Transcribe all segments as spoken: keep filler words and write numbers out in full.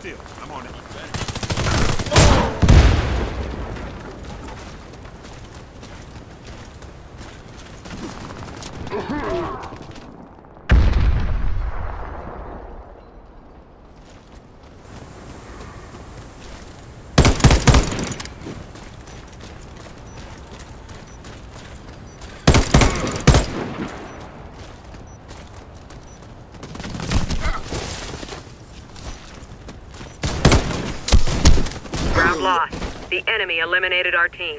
still. I'm on it. Lost. The enemy eliminated our team.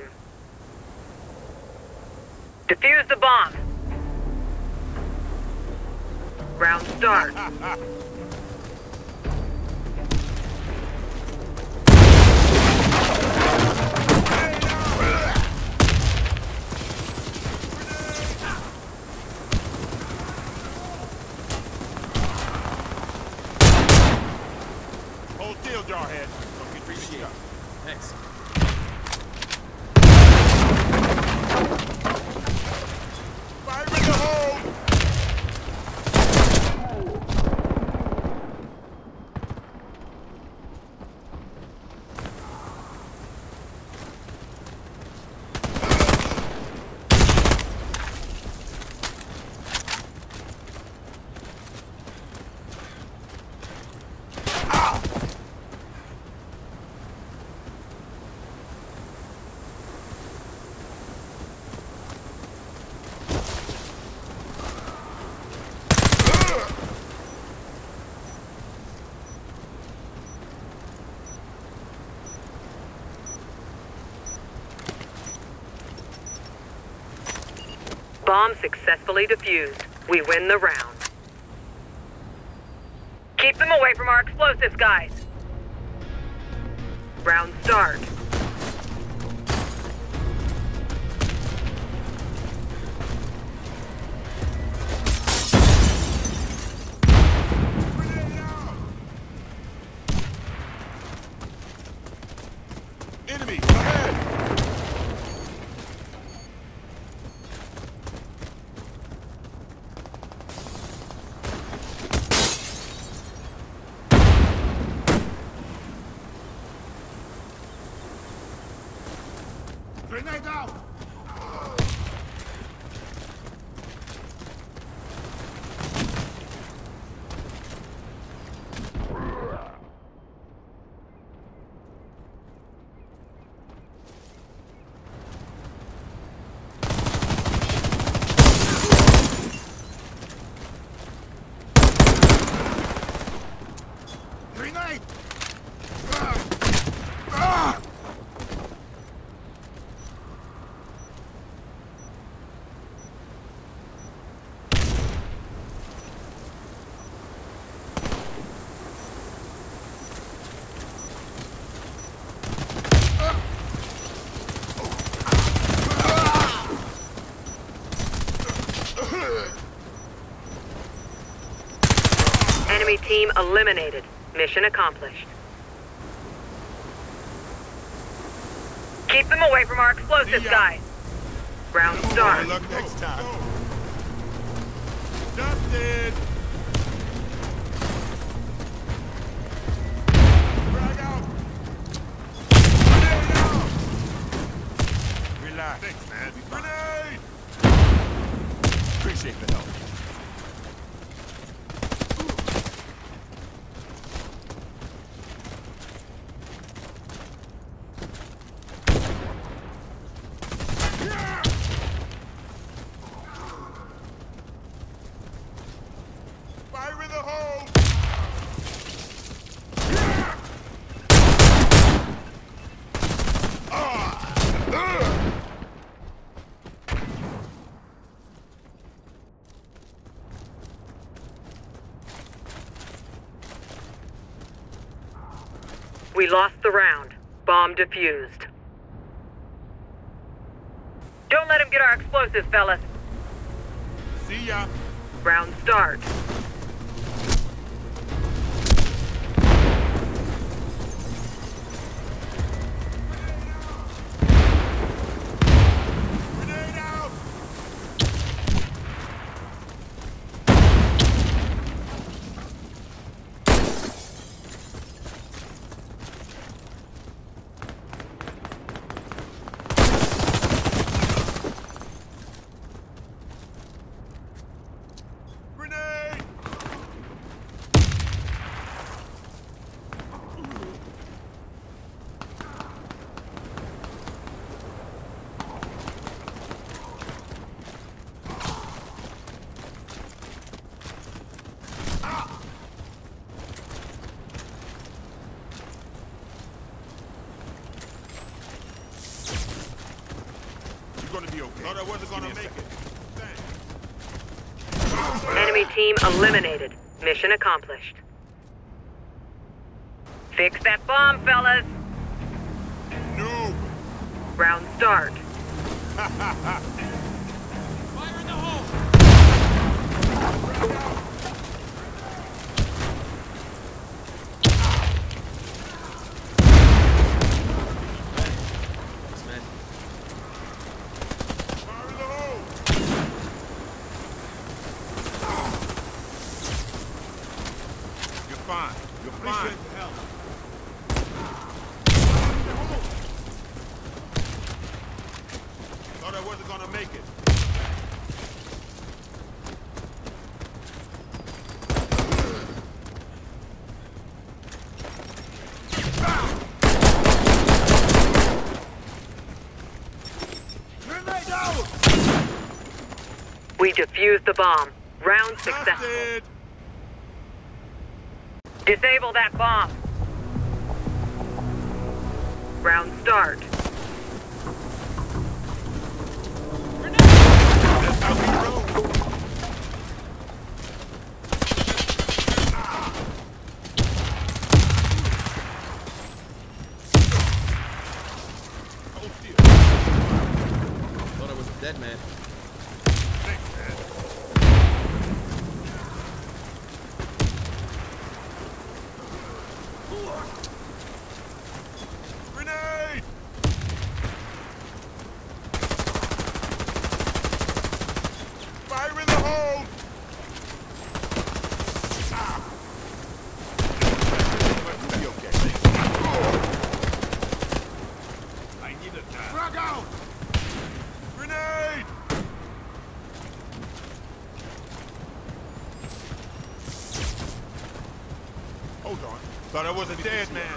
Defuse the bomb. Round start. Hold still, Jarhead. Don't get appreciate it. Thanks. Fire in the hole! Bomb successfully defused. We win the round. Keep them away from our explosives, guys. Round start. Enemy, ahead! Grenade out! Grenade! Ah! Ah! Enemy team eliminated. Mission accomplished. Keep them away from our explosives, guys. Round start. Good luck next time. Dusted! Frag out! Grenade out! Relax. Thanks, man. Grenade! Appreciate the help. Fire in the hole! We lost the round. Bomb defused. Don't let him get our explosives, fellas. See ya! Round start. Grenade out! okay. Thought I wasn't gonna make it. Thanks. Enemy team eliminated. Mission accomplished. Fix that bomb, fellas. Noob. Round start. Fire in the hole. Thanks, man. Fire in the hole. You're fine. You're fine. Thought I wasn't gonna make it. Grenade out! We defused the bomb. Round successful. Busted! Disable that bomb. Round start. That's how we roll. Oh, dear. Thought I was a dead man. Thanks, man. Grenade! Fire in the hole! Ah. Must be okay. I need a tap. Frag out! Grenade! Hold on. Thought I was a dead man.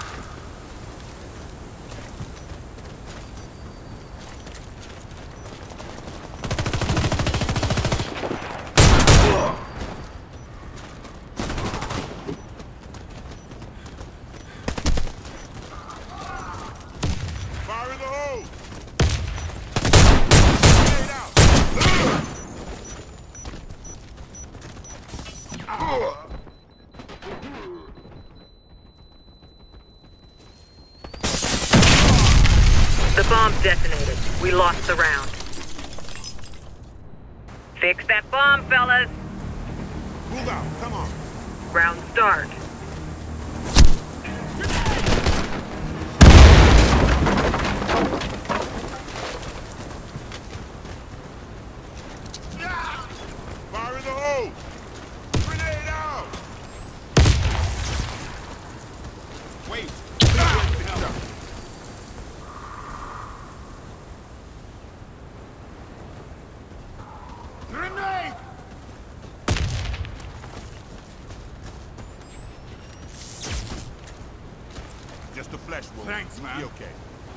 Fire in the hole! Grenade out! Ah. The bomb detonated. We lost the round. Fix that bomb, fellas. Move out, come on. Round start. Fire in the hole! Grenade out! Wait. Grenade! Just a flesh wound. Thanks, man. Be okay.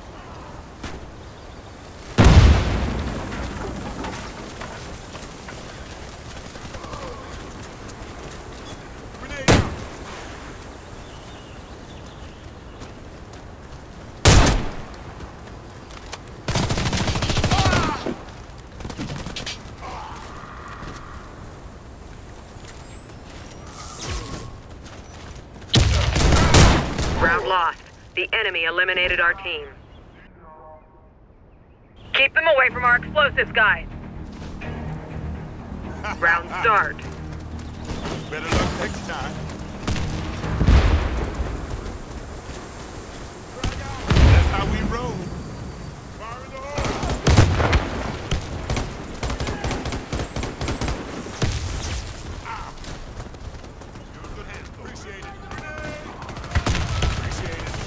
Grenade out! Round lost. The enemy eliminated our team. Keep them away from our explosives, guys. Round start. Better luck next time. That's how we roll. Fire in the hole! Ah. You're in good hands, though. Appreciate it. Grenade! Appreciate it.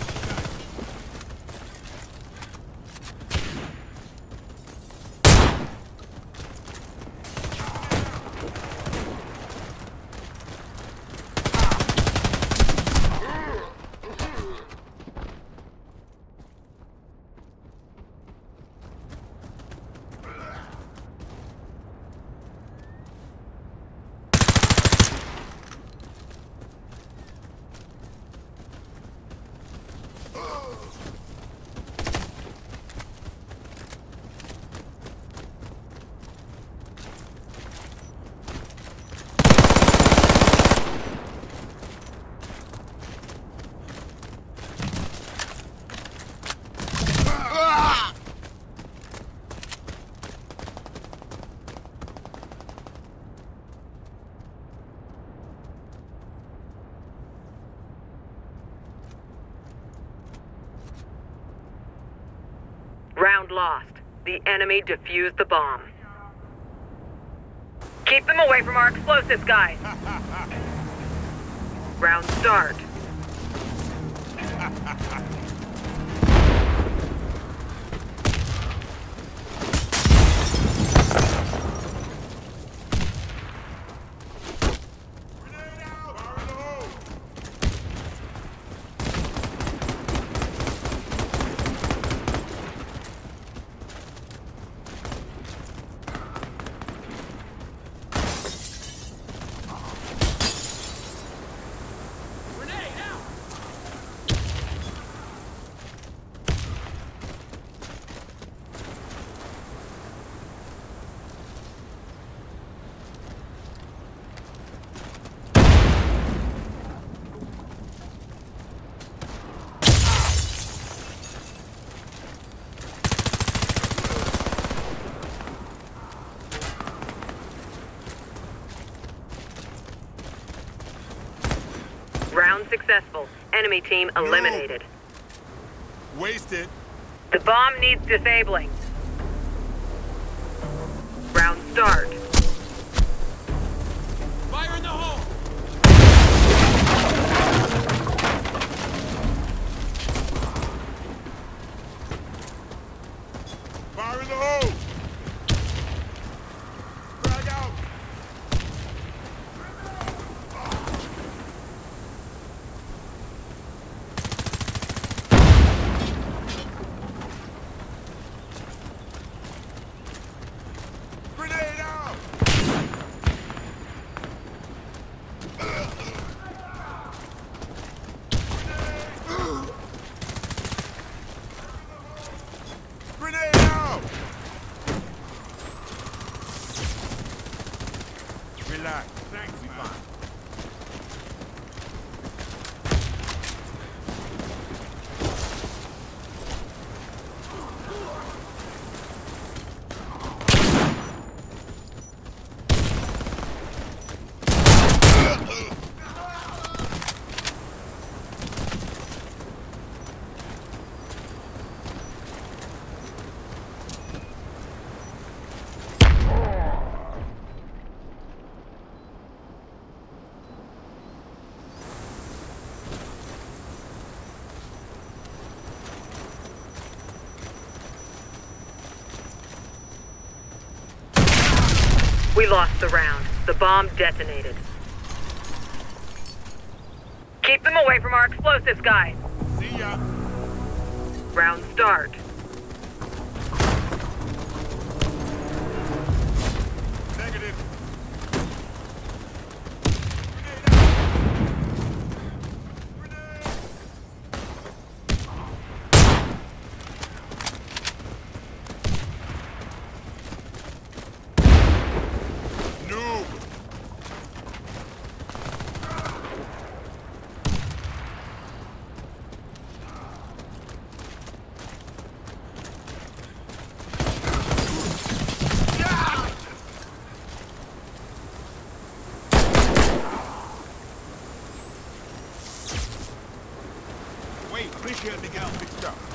lost. The enemy defused the bomb. Keep them away from our explosives, guys. Round start. Round successful. Enemy team eliminated. Wasted. The bomb needs disabling. Round start. Fire in the hole! Fire in the hole! Frag out! Grenade out! Grenade out! Relax. Thanks, we fine. We lost the round. The bomb detonated. Keep them away from our explosives, guys. See ya. Round start. Negative. Grenade out. Grenade. Noob. Wait, appreciate the gal fixed up.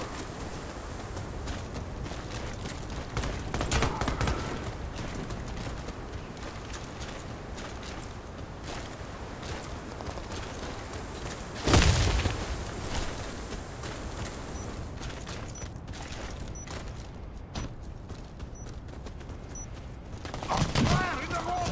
Fire in the hole!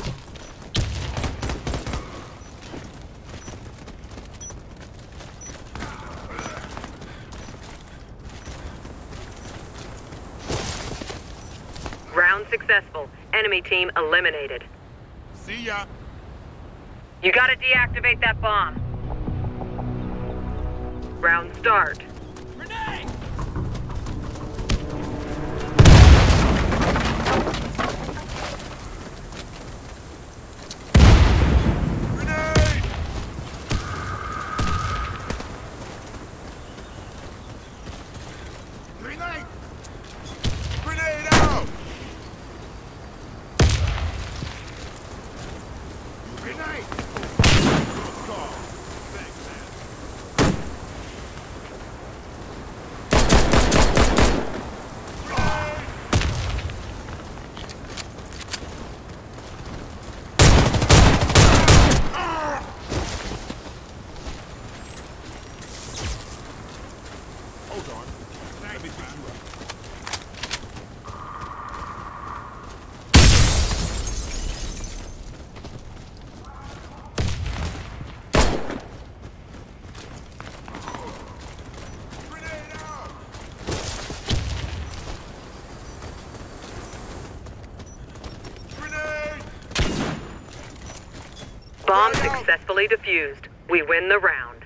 Round successful. Enemy team eliminated. See ya. You gotta deactivate that bomb. Round start. Grenade! Grenade! Grenade! Grenade out! Grenade! Good call. Thanks, man. Bomb successfully defused. We win the round.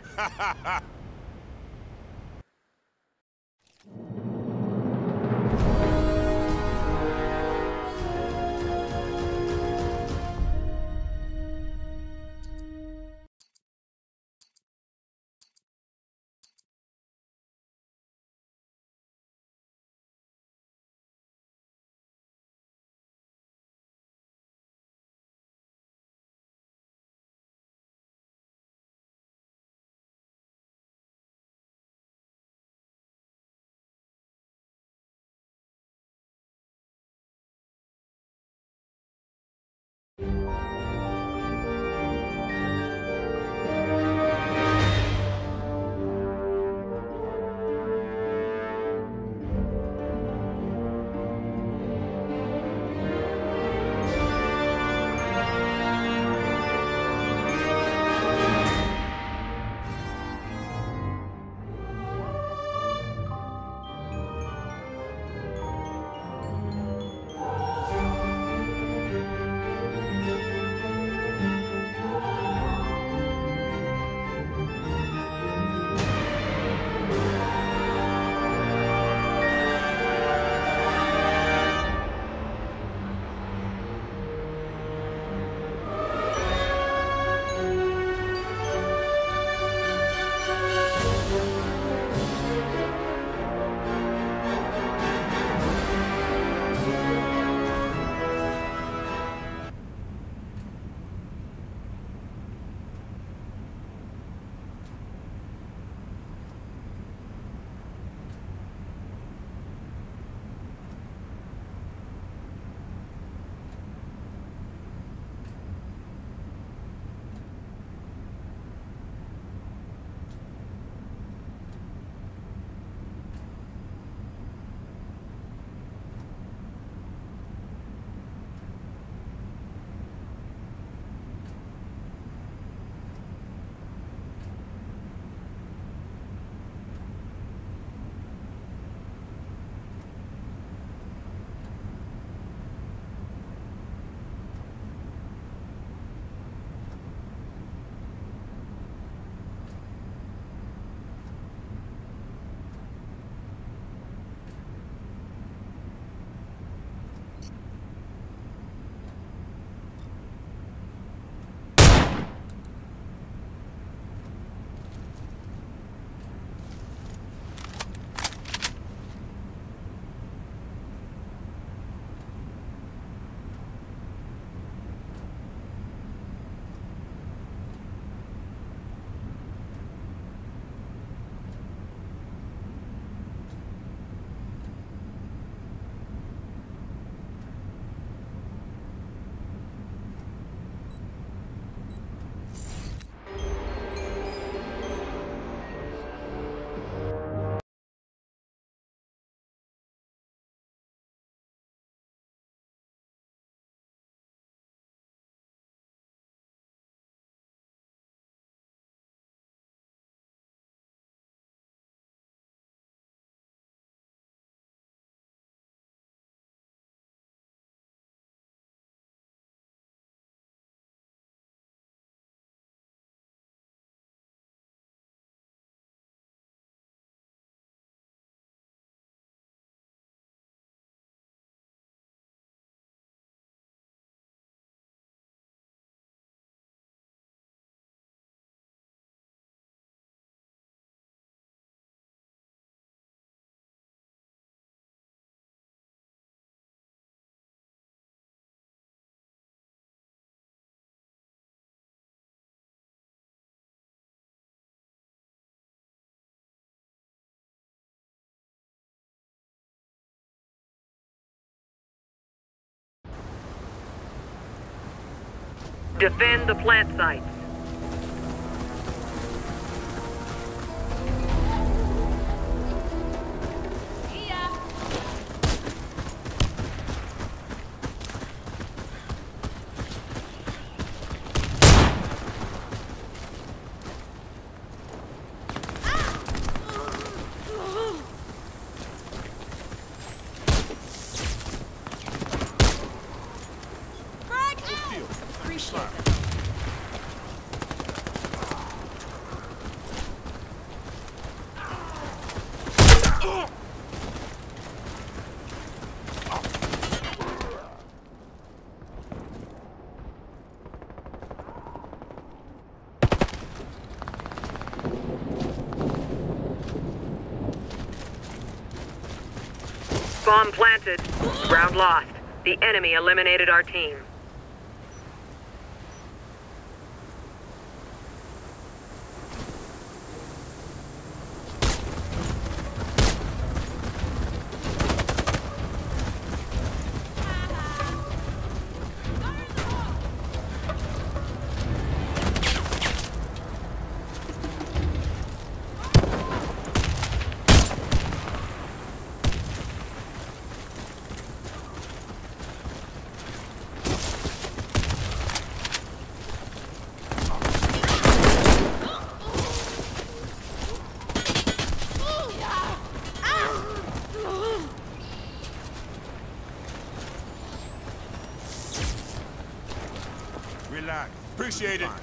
Defend the plant sites. Appreciate it. Bomb planted. Round lost. The enemy eliminated our team. Relax. Appreciate it.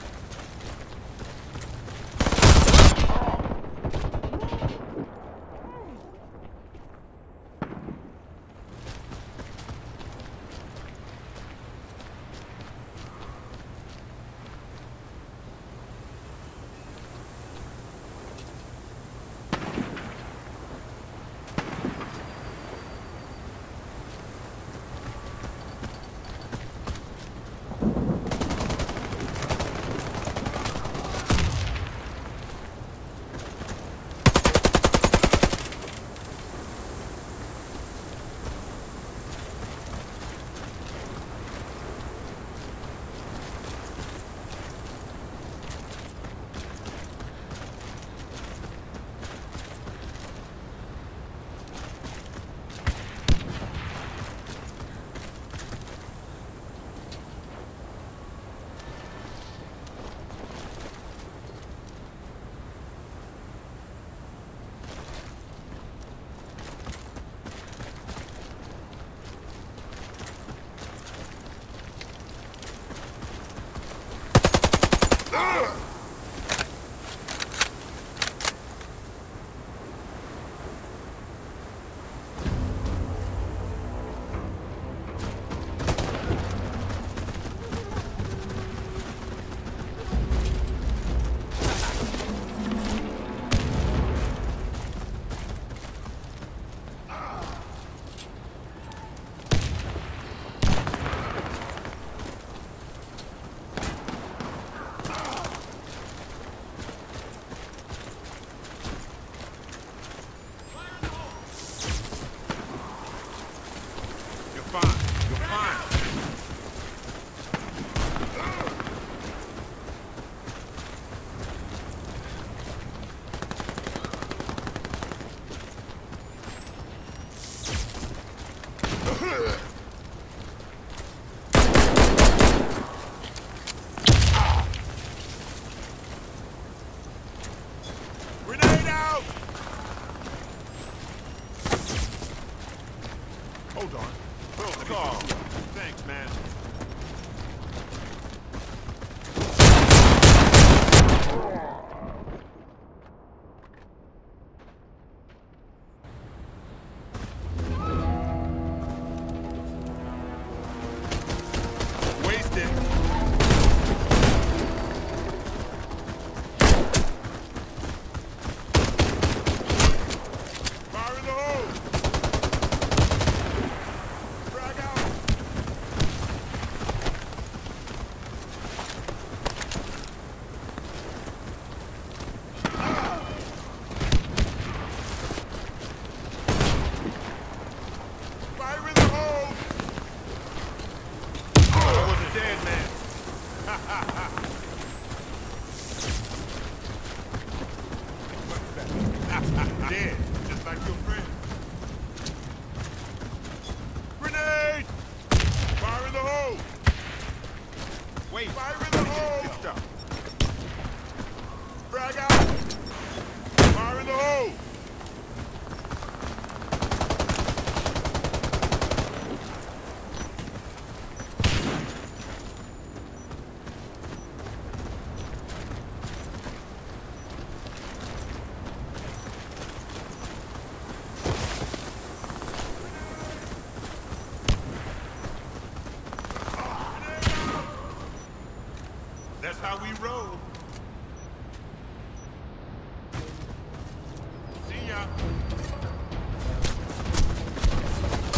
Grenade out! Hold on. Oh, oh. Thanks, man. Dead, just like your friend. Grenade! Fire in the hole! Wait, fire in the hole! Good stuff. Frag out! Fire in the hole! That's how we roll. See ya.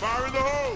Fire in the hole!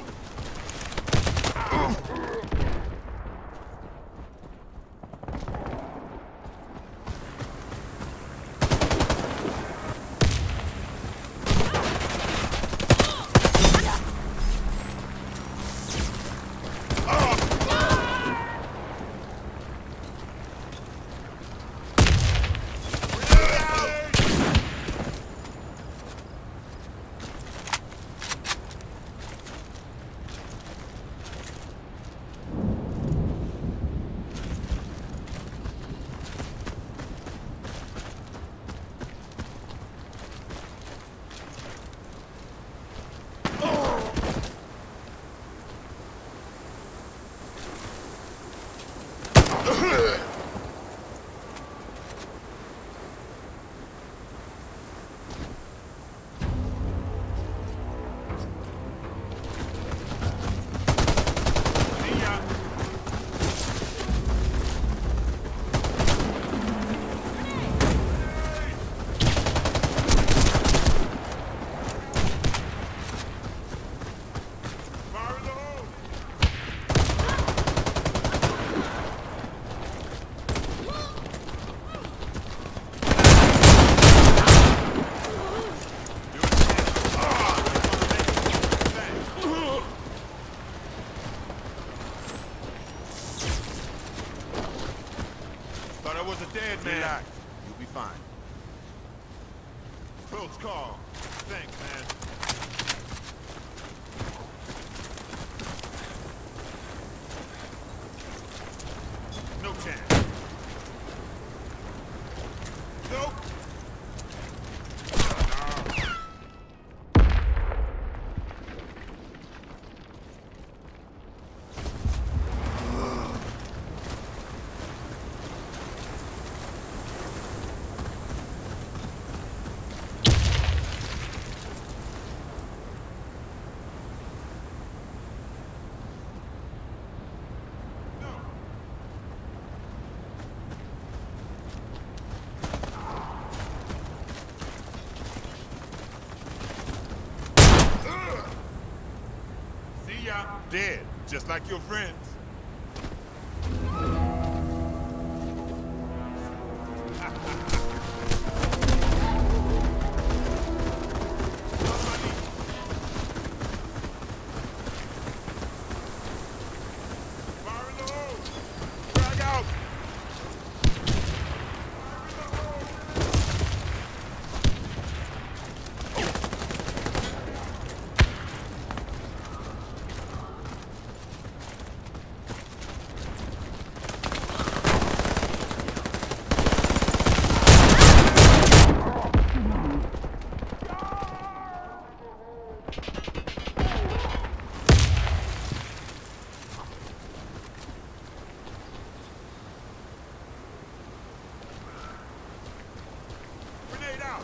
Thought I was a dead man. Relax. You'll be fine. Close call. Thanks, man. No chance. Nope. See ya. Dead, just like your friends. Fire in the hole. Drag out. Grenade out.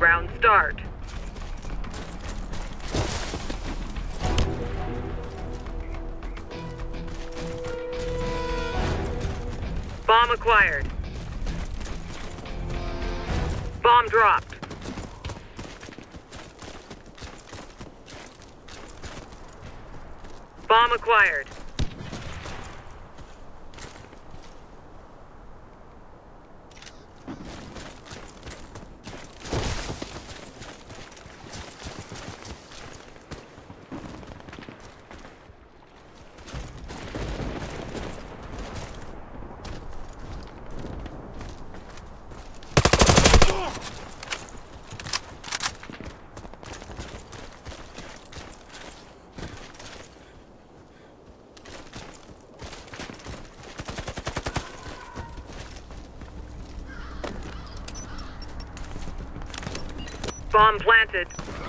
Round start. Bomb acquired. Bomb dropped. Bomb acquired. Bomb planted.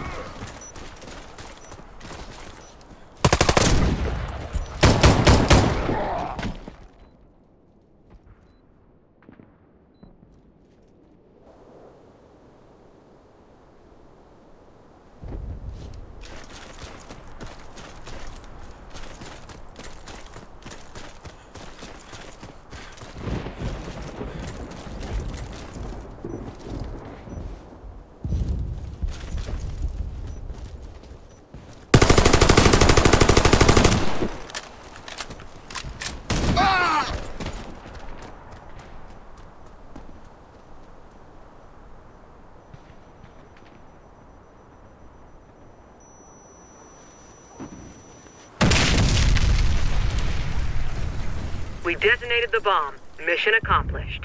We detonated the bomb. Mission accomplished.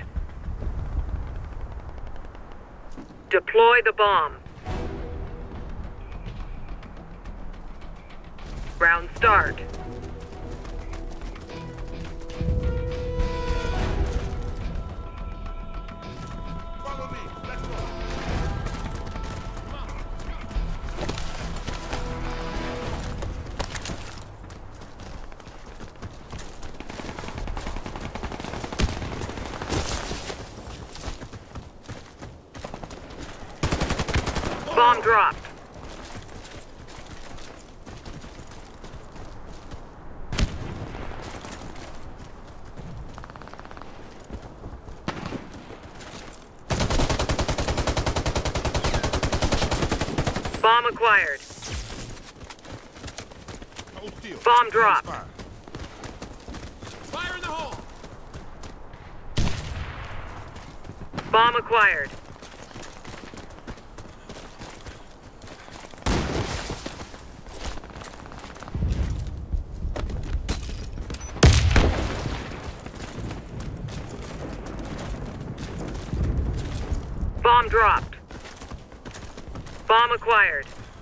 Deploy the bomb. Round start. Follow me. Let's go. Bomb dropped. Bomb acquired. Hold still. Bomb dropped. Fire. Fire in the hole! Bomb acquired. Bomb dropped. Bomb acquired.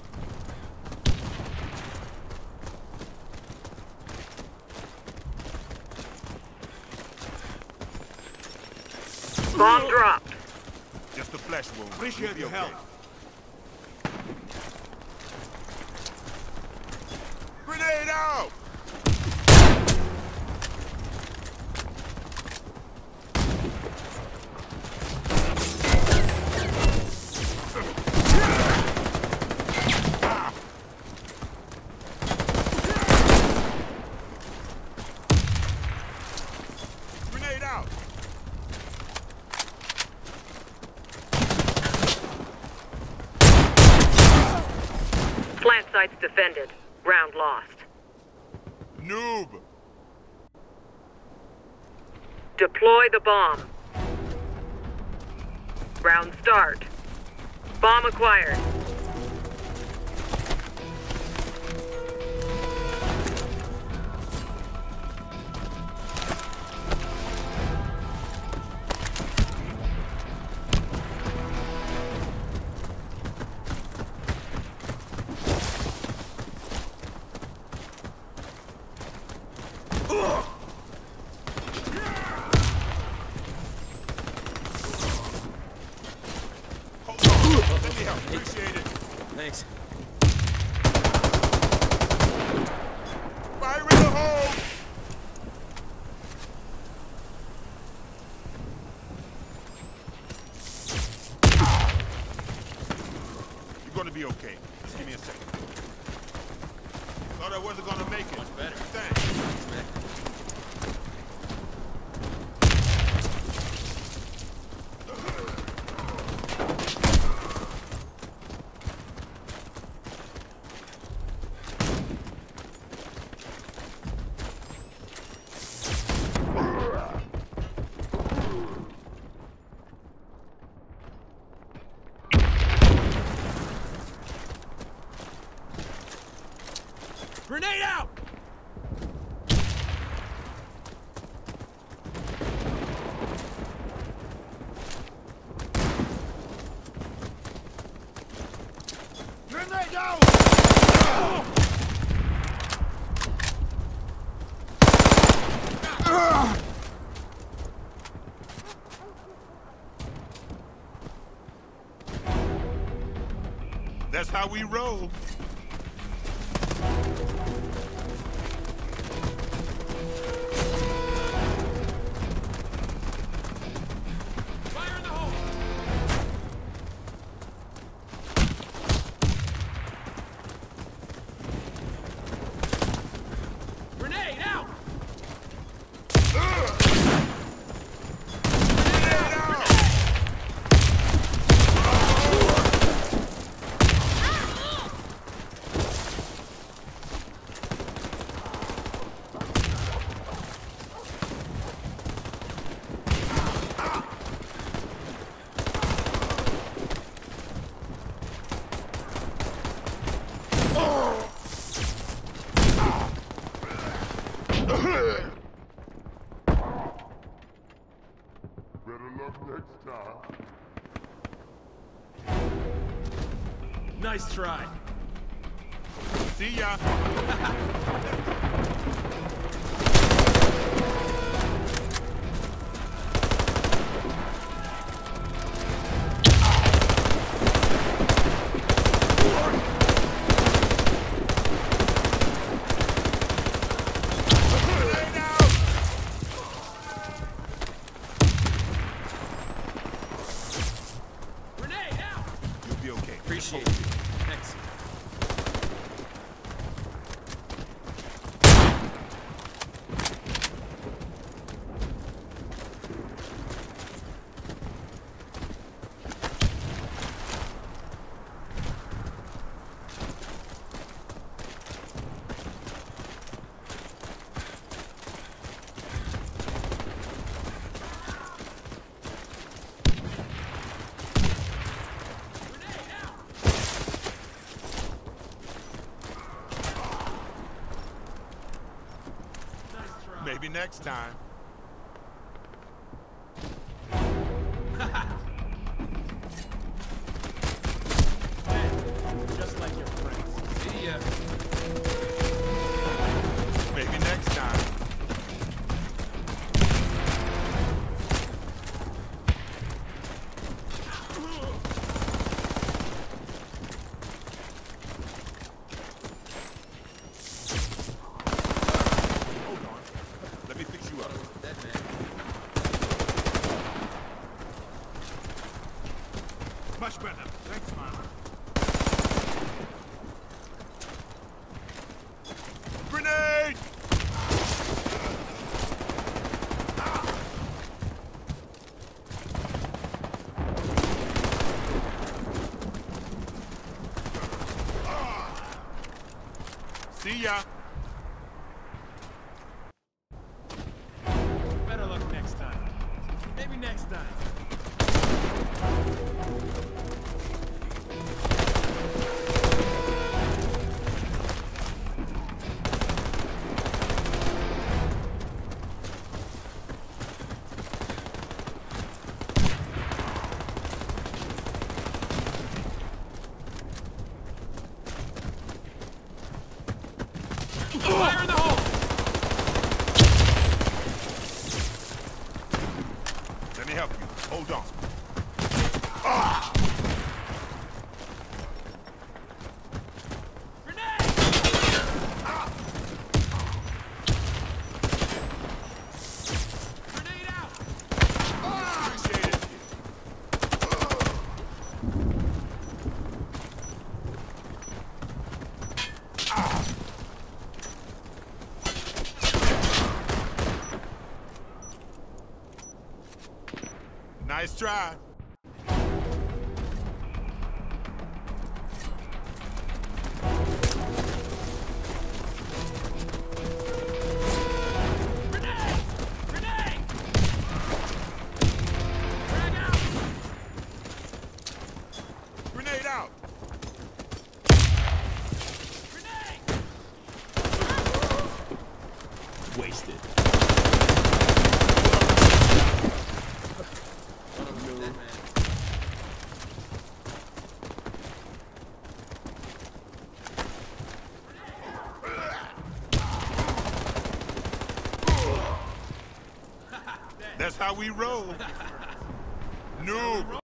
Bomb dropped. Just a flesh wound. Appreciate You'll be your okay. help. Grenade out! Grenade out! Plant sites defended. Round lost. Noob! Deploy the bomb. Round start. Bomb acquired. Hold on. Let me help. Appreciate it. gonna be okay. Just give me a second. Thought I wasn't gonna make it. Much better. Thanks. Grenade out! Grenade out! That's how we roll. Fire in the hole! Grenade out! Better luck next time. Nice try. See ya. Grenade out! You'll be okay. Appreciate it. Thanks. Maybe next time. Just like your friends. See ya. Maybe next time. Hold on. Let me fix you up. Dead man. Much better. Thanks, man. Grenade! See ya. Better luck next time. Maybe next time. Fire in the hole! Let me help you. Hold on. Grenade! Grenade out! Appreciate it. Nice try. Grenade! Grenade! Frag out! Grenade out. Grenade! Wasted. That's how we roll. Noob.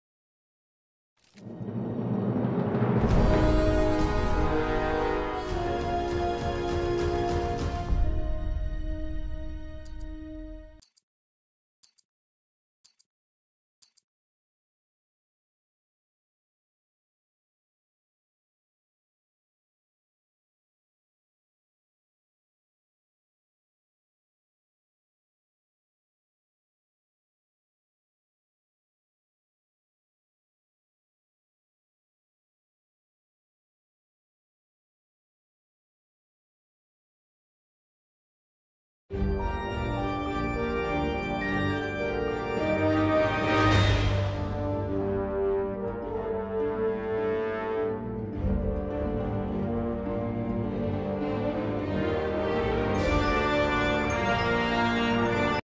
You